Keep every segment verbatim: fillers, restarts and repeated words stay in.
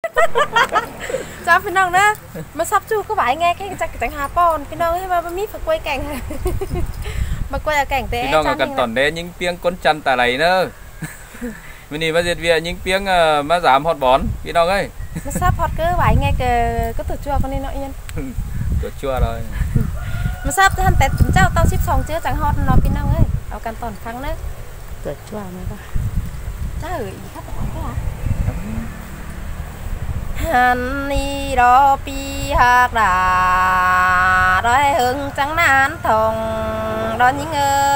sao phi nông đó mà sắp chú có phải nghe cái chắc chẳng hà pon phi nông ấy mà mi phải quay cảnh mà quay ở cảnh té phi nông là cần tòn đấy những tiếng con chăn tà này nữa mình đi mà diệt về những tiếng mà giảm hot bón phi nông ấy mà sắp hot cứ phải nghe cái có từ chua con đi nội nhân từ chua rồi mà sắp thì hắn tết chúng cháu tao ship xong chưa chẳng hot nó phi nông ấy ở cần tòn kháng nữa từ chua này đó trời ơi khách cái hả hắn đi đó pi hạc đà rồi hưng trắng nán thòng đó những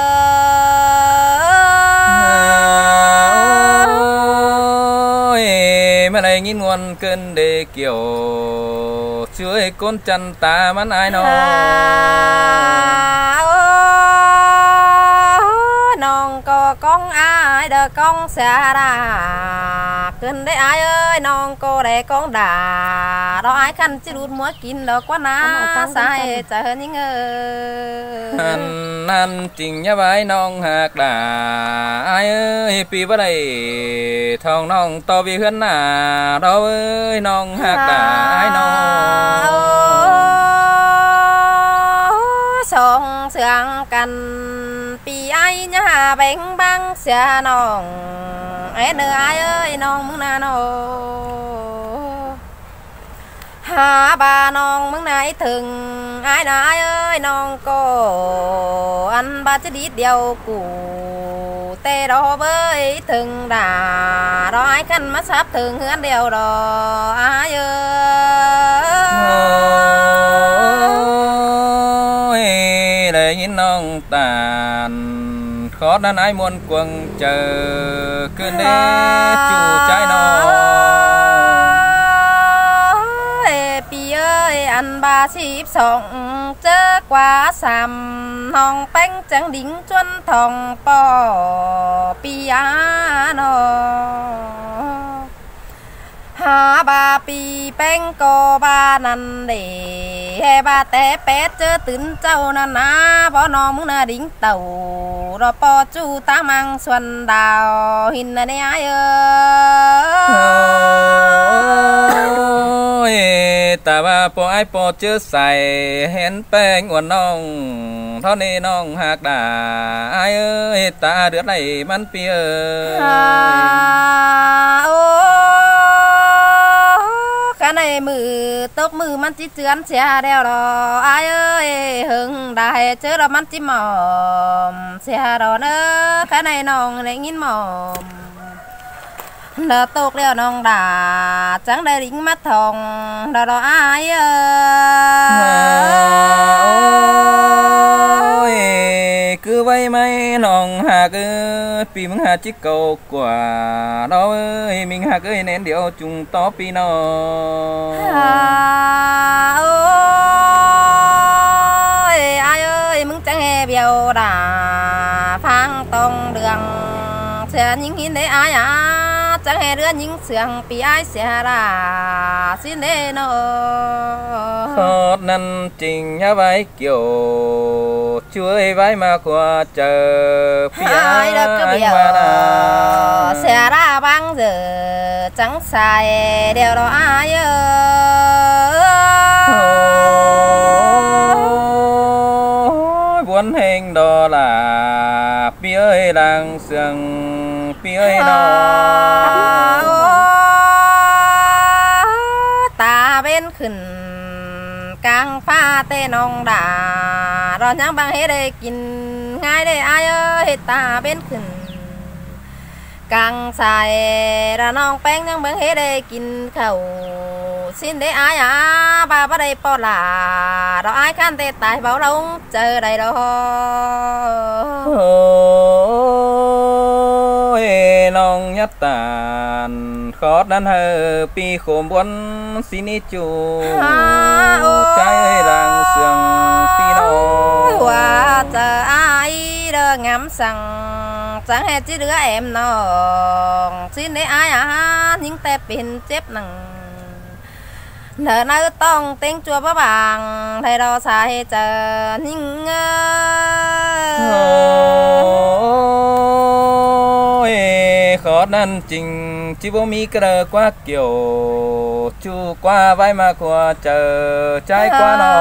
ơi mà này nhìn nguồn cơn để kiểu chuối con chăn ta mắn ai nó non có con ai đờ con xa ra cơn đấy ai ơi non cô để con đà đó ai khăn chứ đút múa kín đó quá ná sai chờ những ăn ăn trình nhá vai non hạc đà ai ơi pi vào đây thòng non to vì hơn à đó ơi non hạc đà ai non song sương cần pi ai nhá bánh băng xa non ai nơi ai ơi non mừng na nó hà bà non mừng nay thường ai là ai ơi non cô ăn ba chứ đi điều củ tê đó với thường đà đó ai khăn mắt sắp thường hơn điều đó ai ơi để nhìn non tàn khó nên ai muốn quăng chờ cơn đế chủ trái nó pi ơi ăn ba ship sống chớ quá sầm hong bánh trắng đính chuân thòng bò piano ha ba pi bánh cô ba năn để he ba té pét chớ tấn châu năn á bỏ nó muốn là đính tàu rồi po chu ta mang xuân đào hình này ai ơi ta ba po ai po chớ xài hén bánh uốn nong thao nê nong hạc đà ai ơi ta đứa này man pi ơi cái này mừ tóc mừ man chỉ chướn xe đeo đó ai ơi hưng đại chớ đó man chỉ mỏm xe đó nữa cái này nong này nghìn mỏm nó tốt đeo nong đà trắng đây đính mắt thòng đó đó ai ơi cứ vay mấy nong hà cứ pi mừng hà chiếc cầu quả đó ơi mình hà cứ nén điệu chung to pi nó ơi ai ơi mừng chẳng hề biểu đà phang tông đường xe những hình đấy ai à chẳng hề đưa những sườn pi ai xe ra xin đến nó khó năn trình nhá vai kiểu chuối vai mà qua chờ pi ai được cái biểu xe ra băng giờ chẳng xài đều đó ai ơi buồn hình đó là pi ơi đang sương pi ơi nó ta bên khẩn càng pha tê nong đà rồi nhang bằng hết đây kín ngay đây ai ơi ta bên khẩn càng xài ra nong bánh nhang bằng hết đây kín khẩu xin để ai à bà bắt đây po là đó ai can tê tài bảo đông chờ đây đó ôi nong nhất tàn khó đan hờ pi khổ muốn xin ít chú trái ơi đang sương pi đâu hoa chờ ai đơ ngắm sang chẳng hề chỉ đứa em nó xin để ai à những tép pin chép nằng nợ nơi tông tiếng chua bá bằng thầy đó xài chờ những ôi khó năn trình chỉ vô mi cái qua kiểu chu qua vai mà của chờ trái qua nó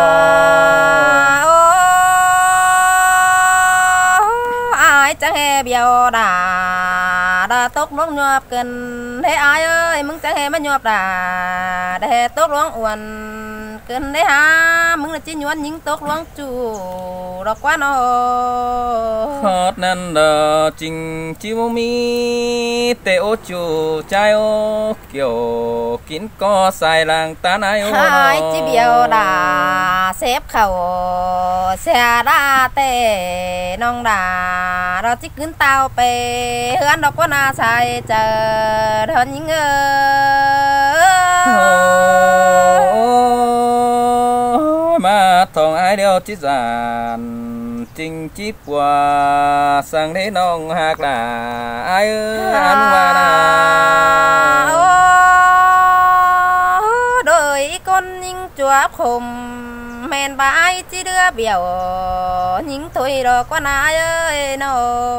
ai chẳng hề biểu đà đà tốt lúc nhọp cần thế ai ơiมึงchẳng hề mà nhọp đà để tốt lúc uẩn cần thế haมึงlà chỉ nhuận những tốt lúc chủ đó quá nó hót nan đờ trình chi vô mi tê ô chủ trái ô kiểu kín co xài làng tán ai ô hai chỉ biểu đà xếp khẩu xe đa tê nong đà đó chỉ cứ tao pe hơn đó có na xài chờ hơn những mà thòng ai đeo chỉ giàn trình chip qua sang thế nong hạc là ai ơi ăn qua là đời con những chúa khùng men bà ai chỉ đưa biểu những thôi đó con ai ơi nó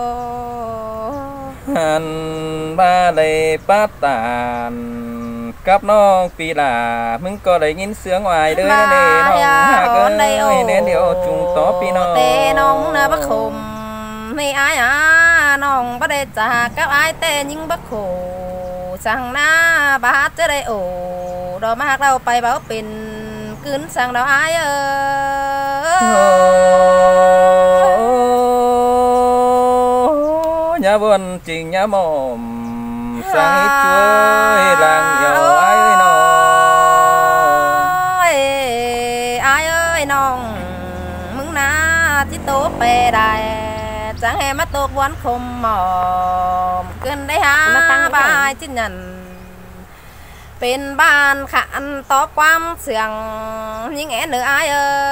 hắn ba đầy bát tàn cắp nó vì làมึงcó đấy nhìn sướng ngoài đời này nong hạc ơi nên điều chúng to pi nó tê nong na bắc khùng này ai à nong bắt đây trả các ai tê những bắc khổ sang na bà tới đây ổ đó mà hạc đâu bay báo pin cứng sang đâu ai ơi nhà buồn trình nhà mồm sang hết chuối làng giàu ai ơi nó ai ơi nong mừng na chỉ tố bề đài chẳng hề mắt tốt quán không mỏm cơn đấy ha ba ai chỉ nhậnเป็นบ้านขันต่อความเสื่องยิ่งแอนหรือai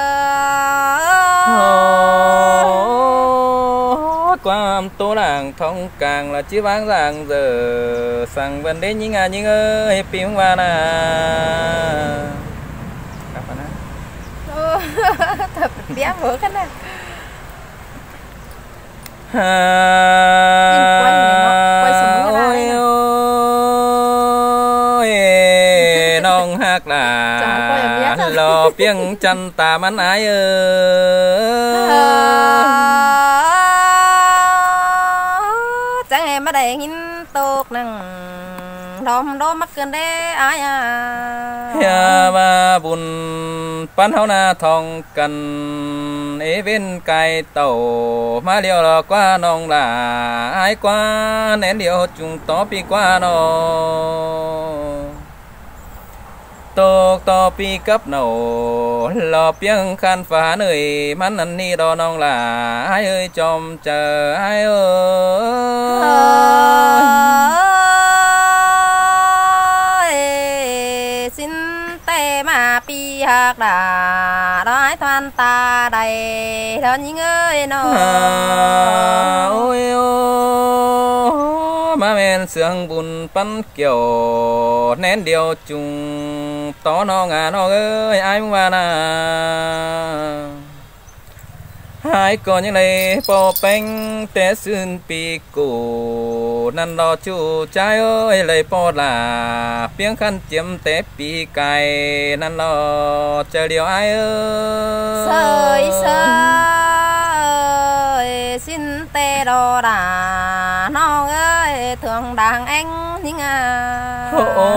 ơi ความโตหลังท้องกลางlà chỉ vang ràng giờ sang vấn đề những à những ơi phim qua nè thật bé vừa cái này nong hạc là lò piêng chân ta mắn ái ơi chẳng em ở đây nhìn tốt năng đom đom mắc cơn đấy ai à ya ba bùn pan hao na thong cần ế bên cài tàu má liều là qua nong là ai qua nén liều chúng to pi qua nó tô to pi cấp nổ lò piêng khăn phá nơi mắn ăn ni đo nong là ai ơi chom chờ ai ơi xin tê mà pi hạc đà đói thoan ta đầy đó những ơi nó ôi má men sương bùn pan kiểu nén điều chung to nó ngà nó ơi ai muốn na hai con những này po bánh té xương pi cổ năn lo chu trái ơi lấy po là piếng khăn chiếm té pi cài năn lo chờ điều ai ơi sơi sơi xin tê đo đà nó ơi thường đàng anh những à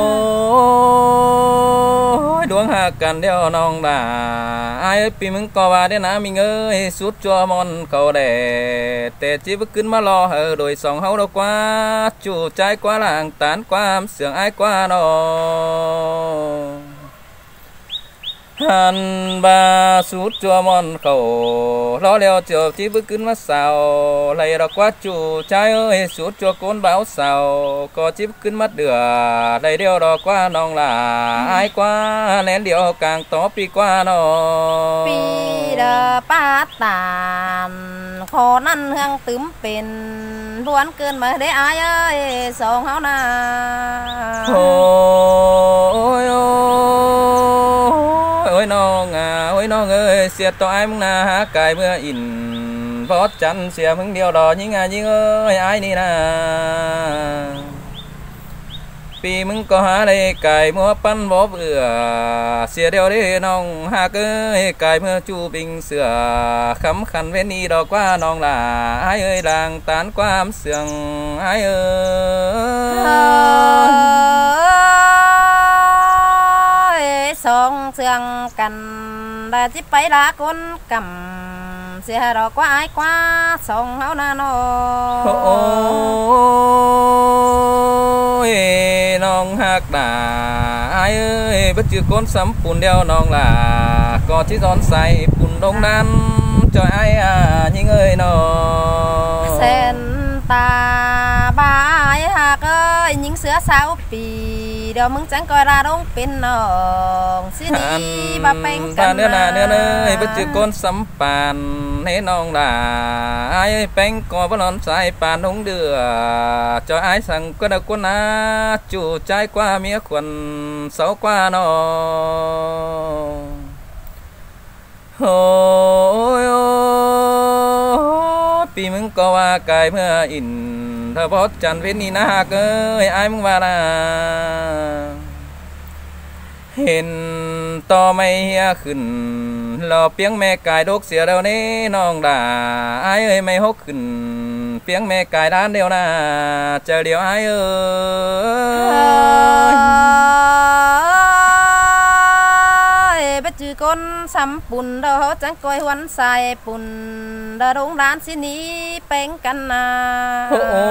ôi đuông hạ cần đeo nong đà ai ơi pi mừng co ba đến ná mình ơi suốt cho mòn cầu để tê chỉ bướcขึ้นมารอhở đồi sòng hậu đâu qua chủ trái qua làng tán qua sương ai qua nó hắn ba suốt cho mòn khẩu lo leo chiều chỉ bướcขึ้นมาsao lấy đó quá chủ trái ơi suốt cho côn báo sao có chỉ bướcขึ้นมาเดือlấy điều đó qua nong là ai qua nén điều càng to pi qua nó pi đờ pa tàn khó năn hương tướmเป็นล้วนเกินมาได้ai ơiสองเฮานะ ôi ôi nó ngà ôi nó ơi xiết to ai mừng na há cài mưa in vót chăn xìa mừng điều đó những à những ơi ai đi na ปีมึงก็หาได้ไก่มัวปั้นบ่เบื่อเสียเดียวได้น้องหากเอ้ยไก่เมื่อจูบิงเสือคำขันเวนีดอกว่าน้องหลาไอ้เอ้ยลางตานความเสื่องไอ้เอ้ยสองเสื่องกันได้จิไปละคนกำเสียดอกว่าไอ้กว่าสองเฮานาโนโอ้ยน้องหักด่าไอ้เอ้ยบัดจือก้นซ้ำปุ่นเดียวน้องล่ะก็ที่ซ้อนใส่ปุ่นลงนั้นจอยไอ้อ่ะยิงเอ้ยน้องเส้นตาบายหักเอ้ยยิงเสือสาวปีเดี๋ยวมึงจังก็ราดงเป็นน้องสินี่บ่เป็นกันเนื้อหน้าเนื้อเนยบัดจือก้นซ้ำปานให้น้องล่ะไอ้เป็นก็บ่นอนสายปานหงเดือจอยไอ้สั่งก็ได้คนนะจู่ใจกว่าเมียควนเสากว่าน้องโอ้ยปีมึงก็ว่าไก่เมื่ออินถ้าบอสจันเวนีนาเกยไอ้มึงว่าละเห็นต่อไม่เฮียขึ้นรอเปียงแม่กายดกเสียแล้วนี่น้องด่าไอ้เอ้ยไม่หกขึ้นเปียงแม่กายด้านเดียวนะเจอเดียวไอ้เอ้ยบัดจือก้นซ้ำปุ่นเด้อจังก้อยหวันใส่ปุ่นเด้อโรงร้านสินี้เป็นกันนะโอ้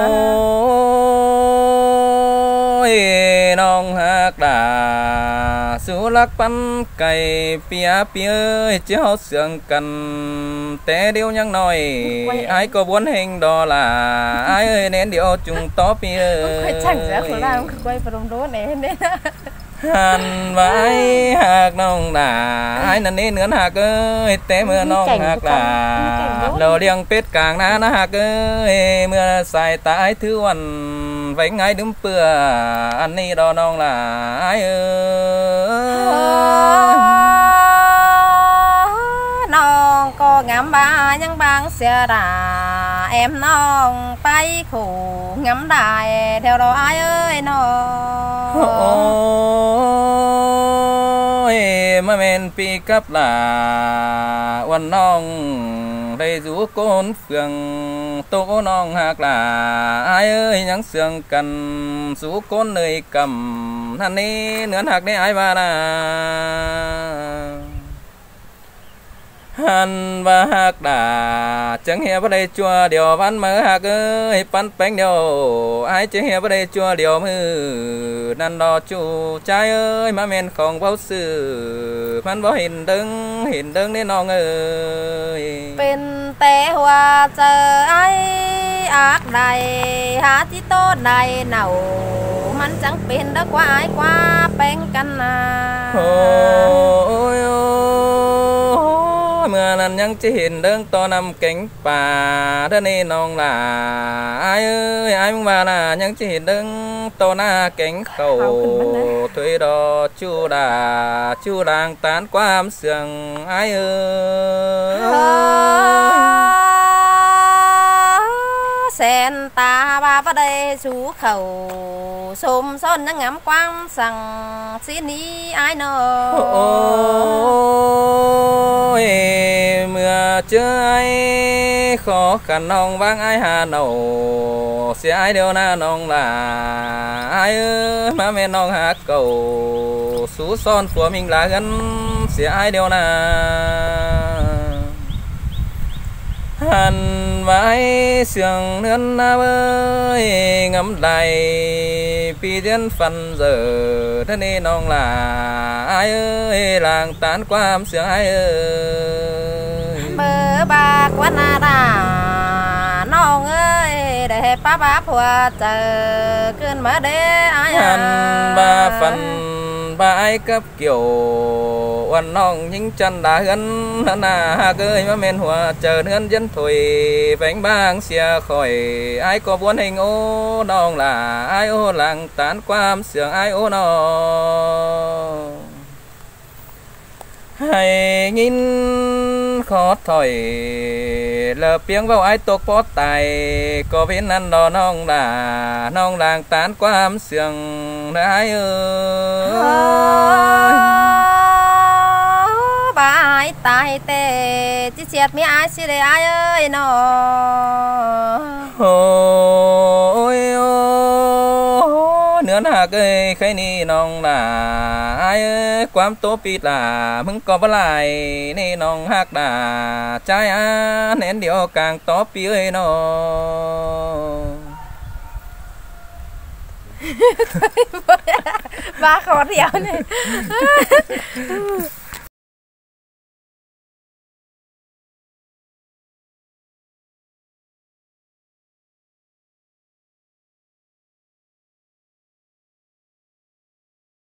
ยน้องหักด่าสู้รักปันไก่เปียเปียเจ้าเสื่องกันแต่เดียวยังน้อยไอ้ก็วนเฮงดอล่ะไอ้เอ้ยเน้นเดียวจุงต่อเปียค่อยช่างเสียคนละมันคือก้อยปรุงรสเนี่ยเนี่ยหันไว้หักน้องด่าไอ้นั่นนี่เนื้อหักเอ้ยแต่เมื่อน้องหักด่าเราเลี้ยงเป็ดกลางน้านะหักเอ้ยเมื่อใส่ตาไอ้ถือวันไว้ไงดึ้มเปื่ออันนี้ดอน้องล่ะไอ้เอ้ยน้องก็งามบายังบางเสียดาเอ็มน้องไปขู่งามได้เท่าไรเอ้ยน้องโอ้ยมาเมนปีกับลาวันน้องได้รู้ก้นเฟืองโตน้องหักลาไอ้เอ้ยยังเสื่องกันสู้ก้นเลยกำท่านนี้เนื้อหักได้ไอ้บ้านะหันว่าหักด่าจังเหียบ่ได้จัวเดียววันมือหักเอ้ยปันแป้งเดียวไอ้จังเหียบ่ได้จัวเดียวมือนั่นดอจูใจเอ้ยมาเมนของเบาสื่อมันบ่เห็นดึงเห็นดึงได้น้องเอ้ยเป็นแต่ว่าเจอไอ้อักใดหาที่โตใดเน่ามันจังเป็นเด้อกว่าไอ้กว่าแป้งกันนะโอ้ยเมื่อนั้นยังจะเห็นเดิงต่อนำเก่งป่าท่านี่น้องล่ะไอ้เอ้ยไอ้มึงว่าน่ะยังจะเห็นเดิงต่อหน้าเก่งเขาถอยดอชูดาชูรางตานความเสื่องไอ้เอ้ยแสนตาบาบได้สูเขาสมซ้อนยังงามกว้างสั่งสีนี้ไอ้น้องโอ้ยเมื่อเจอไอ้ขอขันน้องบางไอ้หาหนูเสียไอ้เดียวนะน้องล่ะไอ้เอ้ยมาแม่น้องหาเก่าสู้ซ้อนผัวมิงลากันเสียไอ้เดียวนะหันไว้เสียงเนื้อหน้าเว้ยงำไหลปีเดือนฟันเจอท่านี่น้องล่ะไอ้เอ้ยลางตานความเสียงไอ้เอ้ยเบอร์บากวันนาดาน้องเอ้ยได้ป้าบ้าผัวเจอขึ้นมาเด้ไอ้หันบ้าฟันบ้าไอ้กับเกี่ยววันน้องยิงจันดาเฮือนหน้าเกยมาเมนหัวเจอเฮือนยันถอยแฝงบางเสียคอยไอ้ก็บวนให้โอ้น้องล่ะไอ้โอ้หลังตานความเสียงไอ้โอ้น้องให้ยินขอถอยเลอเปียงเว้าไอ้ตกปอดตายก็เป็นนั่นดอน้องล่ะน้องหลังตานความเสียง ai ơi bà ai tai tê chỉ chết mi ai xí để ai ơi nó ôi ôi nữa là cái cái ni nong là ai ơi quám tố pít là mừng có vỡ lại ni nong hạc đà trái á nén điều càng tó pi ơi nó bà khó điều này